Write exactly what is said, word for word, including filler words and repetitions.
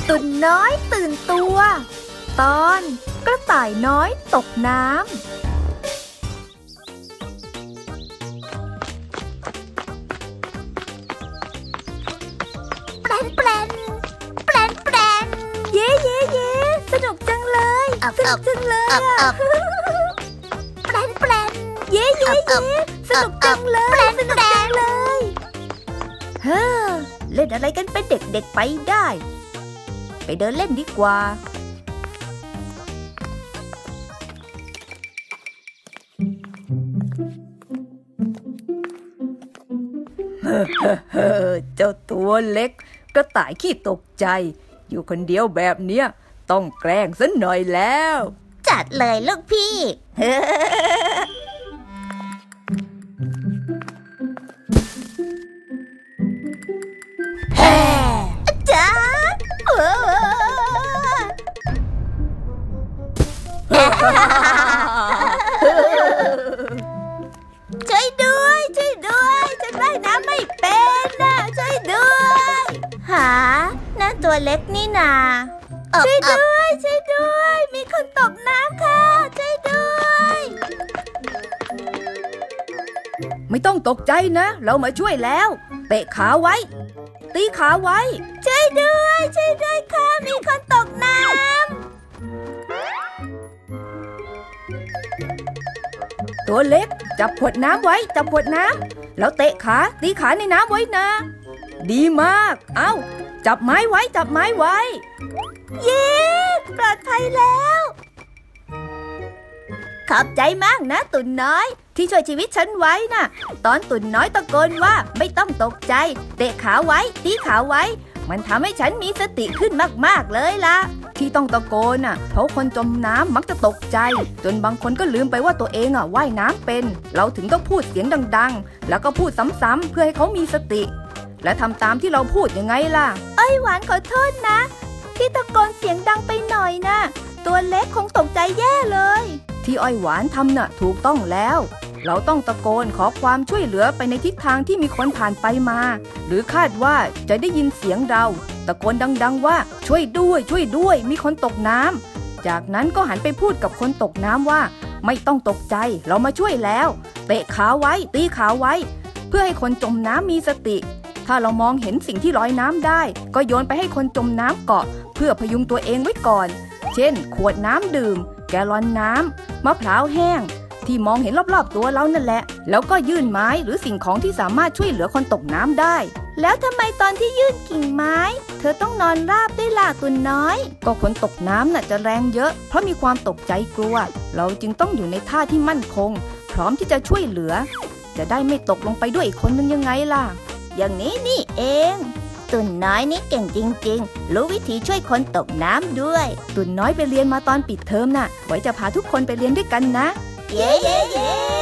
ตุ่นน้อยตื่นตัวตอนกระต่ายน้อยตกน้ำแปลนแปลนแปลนแปลนเย่เย่เย่สนุกจังเลยสนุกจังเลยแปลนแปลนเย่เย่เย่สนุกจังเลยสนุกจังเลยเฮ้อเล่นอะไรกันเป็นเด็กๆไปได้ไปเดินเล่นดีกว่าเจ้าตัวเล็กกระต่ายขี้ตกใจอยู่คนเดียวแบบเนี้ยต้องแกล้งซะหน่อยแล้วจัดเลยลูกพี่แฮ่จ้าช่วยด้วยช่วยด้วยฉันว่ายน้ำไม่เป็นนะช่วยด้วยหาน่าตัวเล็กนี่นาช่วยด้วยช่วยด้วยมีคนตกน้ำค่ะช่วยด้วยไม่ต้องตกใจนะเรามาช่วยแล้วเตะขาไว้ตีขาไว้ช่วยด้วยช่วยด้วยค่ะมีคนตกน้ำตัวเล็กจับขวดน้ำไว้จับขวดน้ำแล้วเตะขาตีขาในน้ำไว้นะดีมากเอ้าจับไม้ไว้จับไม้ไว้เย้ปลอดภัยแล้วขอบใจมากนะตุ่นน้อยที่ช่วยชีวิตฉันไว้น่ะตอนตุ่นน้อยตะโกนว่าไม่ต้องตกใจเตะขาไว้ตีขาไว้มันทำให้ฉันมีสติขึ้นมากๆเลยล่ะที่ต้องตะโกนน่ะเพราะคนจมน้ำมักจะตกใจจนบางคนก็ลืมไปว่าตัวเองอ่ะว่ายน้ำเป็นเราถึงต้องพูดเสียงดังๆแล้วก็พูดซ้ำๆเพื่อให้เขามีสติและทำตามที่เราพูดยังไงล่ะเอ้ยหวานขอโทษนะที่ตะโกนเสียงดังไปหน่อยนะตัวเล็กคงตกใจแย่เลยที่อ้อยหวานทำน่ะถูกต้องแล้วเราต้องตะโกนขอความช่วยเหลือไปในทิศทางที่มีคนผ่านไปมาหรือคาดว่าจะได้ยินเสียงเราตะโกนดังๆว่าช่วยด้วยช่วยด้วยมีคนตกน้ำจากนั้นก็หันไปพูดกับคนตกน้ำว่าไม่ต้องตกใจเรามาช่วยแล้วเตะขาไว้ตีขาไว้เพื่อให้คนจมน้ำมีสติถ้าเรามองเห็นสิ่งที่ลอยน้ำได้ก็โยนไปให้คนจมน้ำเกาะเพื่อพยุงตัวเองไว้ก่อนเช่นขวดน้ำดื่มแกลลอนน้ำมะพร้าวแห้งที่มองเห็นรอบๆตัวเรานั่นแหละแล้วก็ยื่นไม้หรือสิ่งของที่สามารถช่วยเหลือคนตกน้ำได้แล้วทำไมตอนที่ยื่นกิ่งไม้เธอต้องนอนราบด้วยล่ะตุ่นน้อยก็คนตกน้ำน่ะจะแรงเยอะเพราะมีความตกใจกลัวเราจึงต้องอยู่ในท่าที่มั่นคงพร้อมที่จะช่วยเหลือจะได้ไม่ตกลงไปด้วยอีกคนนึงยังไงล่ะอย่างนี้นี่เองตุ่นน้อยนี่เก่งจริงๆรู้วิธีช่วยคนตกน้ำด้วยตุ่นน้อยไปเรียนมาตอนปิดเทอมน่ะไว้จะพาทุกคนไปเรียนด้วยกันนะเย้เย้เย้